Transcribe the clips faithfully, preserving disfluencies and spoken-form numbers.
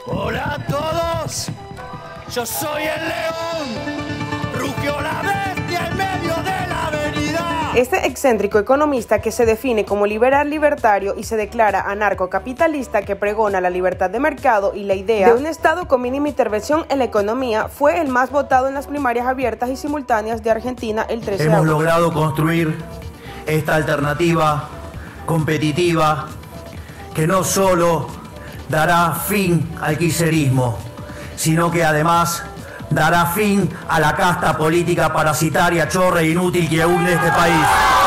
Hola a todos, yo soy el león, rugió la bestia en medio de la avenida. Este excéntrico economista que se define como liberal libertario y se declara anarcocapitalista que pregona la libertad de mercado y la idea de un Estado con mínima intervención en la economía fue el más votado en las primarias abiertas y simultáneas de Argentina el trece de agosto. Hemos logrado construir esta alternativa competitiva que no solo dará fin al kirchnerismo, sino que además dará fin a la casta política parasitaria, chorra e inútil que hunde este país.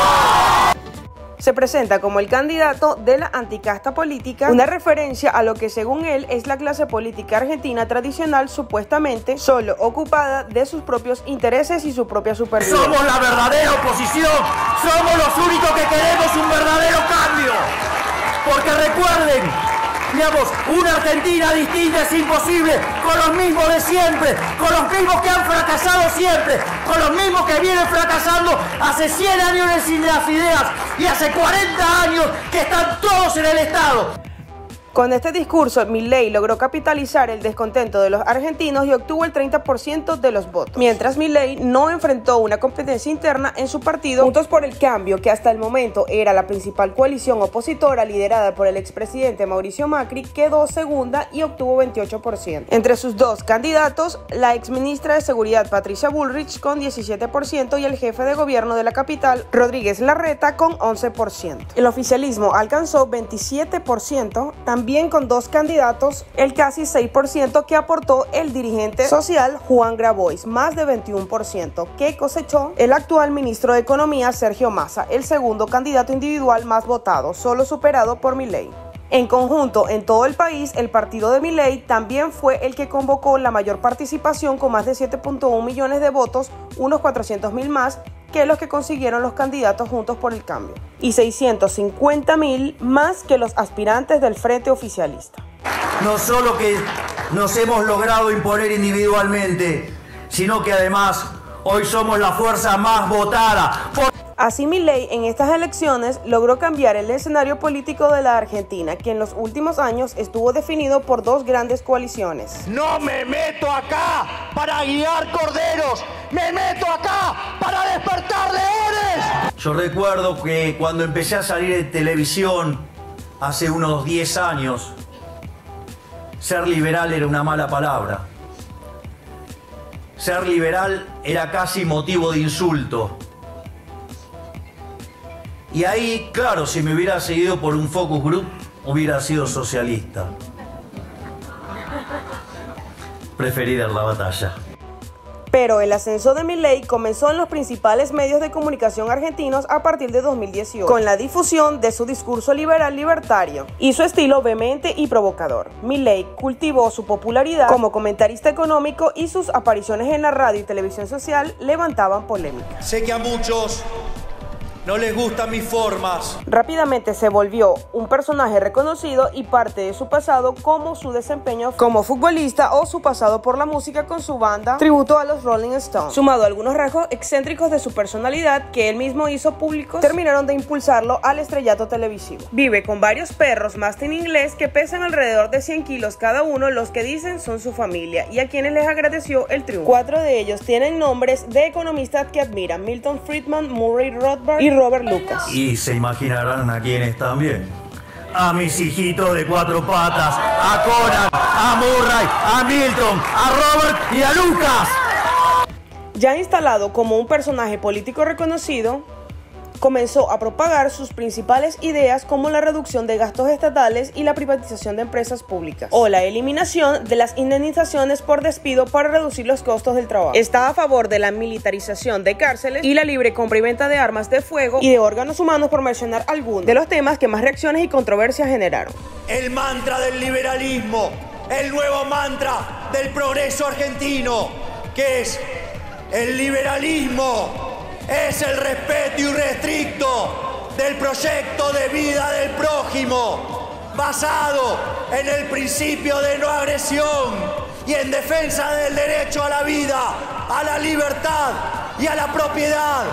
Se presenta como el candidato de la anticasta política, una referencia a lo que según él es la clase política argentina tradicional, supuestamente solo ocupada de sus propios intereses y su propia supervivencia. Somos la verdadera oposición, somos los únicos que queremos un verdadero cambio, porque recuerden, digamos, una Argentina distinta es imposible con los mismos de siempre, con los mismos que han fracasado siempre, con los mismos que vienen fracasando hace cien años en las ideas y hace cuarenta años que están todos en el Estado. Con este discurso, Milei logró capitalizar el descontento de los argentinos y obtuvo el treinta por ciento de los votos. Mientras Milei no enfrentó una competencia interna en su partido, Juntos por el Cambio, que hasta el momento era la principal coalición opositora liderada por el expresidente Mauricio Macri, quedó segunda y obtuvo veintiocho por ciento. Entre sus dos candidatos, la exministra de Seguridad Patricia Bullrich con diecisiete por ciento y el jefe de gobierno de la capital, Rodríguez Larreta, con once por ciento. El oficialismo alcanzó veintisiete por ciento, también También con dos candidatos, el casi seis por ciento que aportó el dirigente social Juan Grabois, más de veintiuno por ciento que cosechó el actual ministro de Economía Sergio Massa, el segundo candidato individual más votado, solo superado por Milei. En conjunto, en todo el país, el partido de Milei también fue el que convocó la mayor participación con más de siete punto uno millones de votos, unos cuatrocientos mil más que los que consiguieron los candidatos Juntos por el Cambio, y seiscientos cincuenta mil más que los aspirantes del frente oficialista. No solo que nos hemos logrado imponer individualmente, sino que además hoy somos la fuerza más votada. Por Así Milei en estas elecciones logró cambiar el escenario político de la Argentina, que en los últimos años estuvo definido por dos grandes coaliciones. No me meto acá para guiar corderos, me meto acá para despertar leones. Yo recuerdo que cuando empecé a salir de televisión hace unos diez años, ser liberal era una mala palabra. Ser liberal era casi motivo de insulto. Y ahí, claro, si me hubiera seguido por un focus group, hubiera sido socialista. Preferí dar la batalla. Pero el ascenso de Milei comenzó en los principales medios de comunicación argentinos a partir de dos mil dieciocho, con la difusión de su discurso liberal libertario y su estilo vehemente y provocador. Milei cultivó su popularidad como comentarista económico y sus apariciones en la radio y televisión social levantaban polémica. Sé que a muchos no les gustan mis formas. Rápidamente se volvió un personaje reconocido y parte de su pasado como su desempeño como futbolista o su pasado por la música con su banda tributo a los Rolling Stones, sumado a algunos rasgos excéntricos de su personalidad que él mismo hizo públicos, terminaron de impulsarlo al estrellato televisivo. Vive con varios perros Mastín inglés que pesan alrededor de cien kilos cada uno, los que dicen son su familia y a quienes les agradeció el triunfo. Cuatro de ellos tienen nombres de economistas que admiran: Milton Friedman, Murray Rothbard y Robert Lucas. Y se imaginarán a quiénes también. A mis hijitos de cuatro patas, a Conan, a Murray, a Milton, a Robert y a Lucas. Ya instalado como un personaje político reconocido, comenzó a propagar sus principales ideas como la reducción de gastos estatales y la privatización de empresas públicas, o la eliminación de las indemnizaciones por despido para reducir los costos del trabajo. Está a favor de la militarización de cárceles y la libre compra y venta de armas de fuego y de órganos humanos, por mencionar algunos de los temas que más reacciones y controversias generaron. El mantra del liberalismo, el nuevo mantra del progreso argentino, que es el liberalismo es el respeto irrestricto del proyecto de vida del prójimo, basado en el principio de no agresión y en defensa del derecho a la vida, a la libertad y a la propiedad.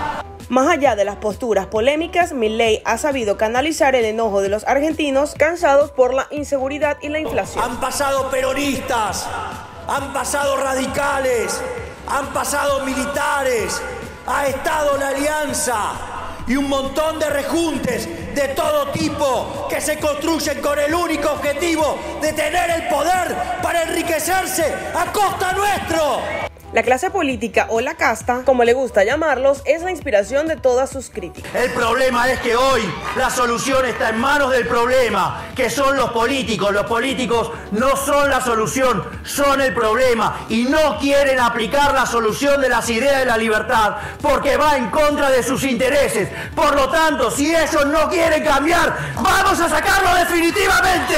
Más allá de las posturas polémicas, Milei ha sabido canalizar el enojo de los argentinos cansados por la inseguridad y la inflación. Han pasado peronistas, han pasado radicales, han pasado militares, ha estado la alianza y un montón de rejuntes de todo tipo que se construyen con el único objetivo de tener el poder para enriquecerse a costa nuestro. La clase política o la casta, como le gusta llamarlos, es la inspiración de todas sus críticas. El problema es que hoy la solución está en manos del problema, que son los políticos. Los políticos no son la solución, son el problema y no quieren aplicar la solución de las ideas de la libertad porque va en contra de sus intereses. Por lo tanto, si ellos no quieren cambiar, ¡vamos a sacarlo definitivamente!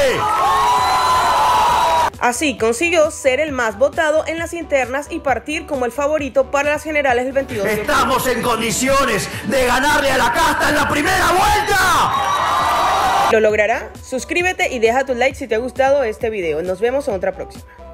Así consiguió ser el más votado en las internas y partir como el favorito para las generales del veintidós. Estamos en condiciones de ganarle a la casta en la primera vuelta. ¿Lo logrará? Suscríbete y deja tu like si te ha gustado este video. Nos vemos en otra próxima.